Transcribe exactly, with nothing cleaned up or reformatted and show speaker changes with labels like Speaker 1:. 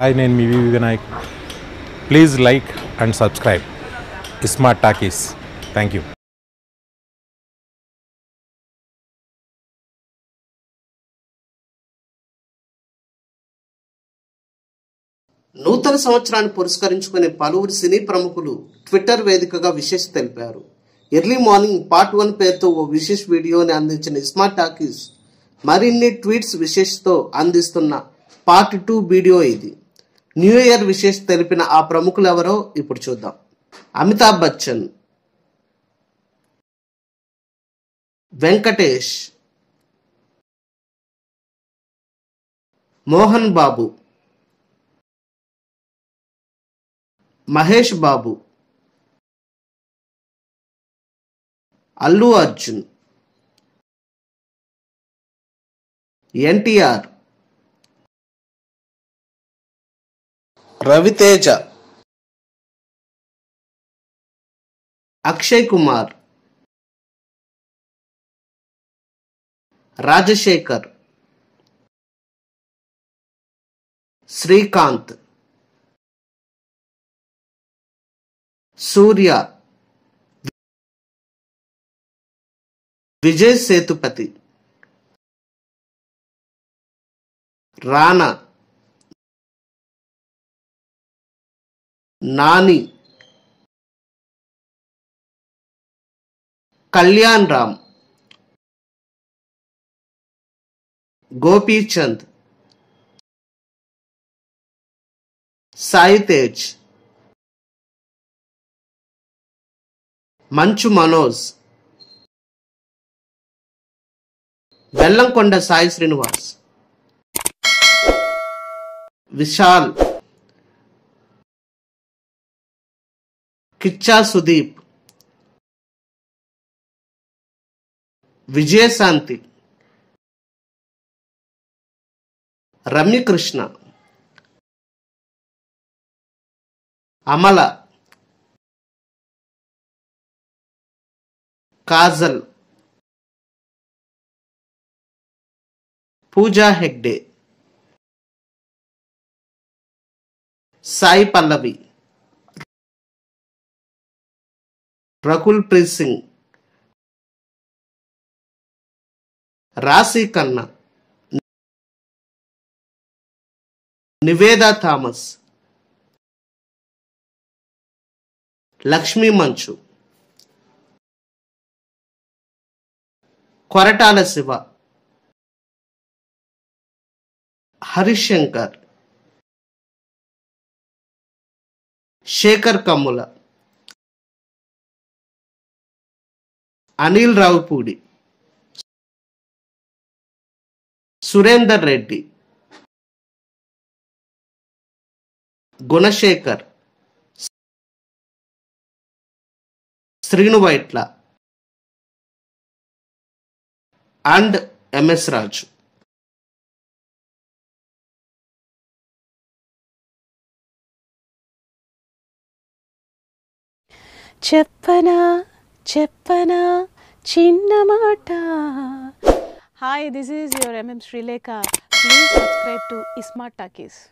Speaker 1: Hi, నేను మీ V V Vinayak. Please like and subscribe smart talkies. Thank you.
Speaker 2: నూతన సంవత్సరాన్ని పురస్కరించుకునే పలువురు సినీ ప్రముఖులు ట్విట్టర్ వేదికగా విశేష తెలిపారు. ఎర్లీ మార్నింగ్ పార్ట్ వన్ పేరుతో ఓ విశేష వీడియోని అందించిన స్మార్ట్ టాకీస్ మరిన్ని ట్వీట్స్ విశేషతో అందిస్తున్న పార్ట్ టూ వీడియో ఇది. న్యూ ఇయర్ విశేష తెలిపిన ఆ ప్రముఖులు ఎవరో ఇప్పుడు చూద్దాం. అమితాబ్ బచ్చన్, వెంకటేష్, మోహన్ బాబు, మహేష్ బాబు, అల్లు అర్జున్, ఎన్టీఆర్, రవితేజ, అక్షయ్ కుమార్, రాజశేఖర్, శ్రీకాంత్, సూర్య, విజయ్ సేతుపతి, రానా, నాని, కళ్యాణ్ రామ్, గోపీచంద్, సాయి తేజ్, మంచు మనోజ్, బెల్లంకొండ సాయి శ్రీనివాస్, విశాల్, కిచ్చా సుదీప్, విజయశాంతి, రమ్యకృష్ణ, అమల, కాజల్, పూజా హెగ్డే, సాయి పల్లవి, రకుల్ ప్రీత్ సింగ్, రాశి Khanna, Nivetha Thomas, Lakshmi Manchu, Koratala Siva, Harishankar, Sekhar Kammula, Anil Ravipudi, Surender Reddy, Gunasekhar, Srinu Vaitla and M S Raju.
Speaker 3: చెప్పనా చెప్పనా చిన్న మాట. Hi, this is your M M Sreelekha. Please subscribe to smart talkies.